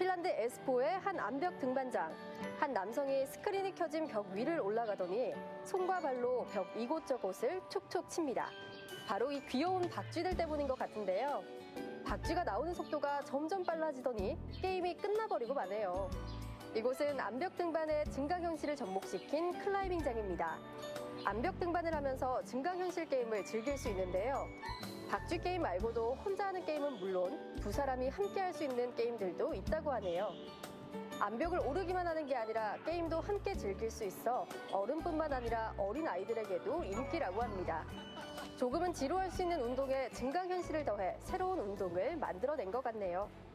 핀란드 에스포의 한 암벽 등반장. 한 남성이 스크린이 켜진 벽 위를 올라가더니 손과 발로 벽 이곳저곳을 툭툭 칩니다. 바로 이 귀여운 박쥐들 때문인 것 같은데요. 박쥐가 나오는 속도가 점점 빨라지더니 게임이 끝나버리고 마네요. 이곳은 암벽 등반의 증강현실을 접목시킨 클라이밍장입니다. 암벽 등반을 하면서 증강현실 게임을 즐길 수 있는데요. 박쥐 게임 말고도 혼자 하는 게임은 물론 두 사람이 함께 할 수 있는 게임들도 있다고 하네요. 암벽을 오르기만 하는 게 아니라 게임도 함께 즐길 수 있어 어른뿐만 아니라 어린 아이들에게도 인기라고 합니다. 조금은 지루할 수 있는 운동에 증강현실을 더해 새로운 운동을 만들어낸 것 같네요.